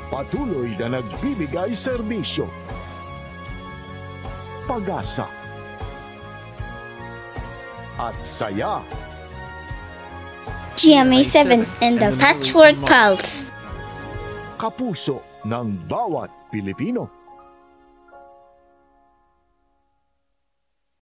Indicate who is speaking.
Speaker 1: patuloy na nagbibigay serbisyo. Pag-asa at saya.
Speaker 2: GMA 7 and the Patchwork Pals.
Speaker 1: Kapuso ng bawat Pilipino.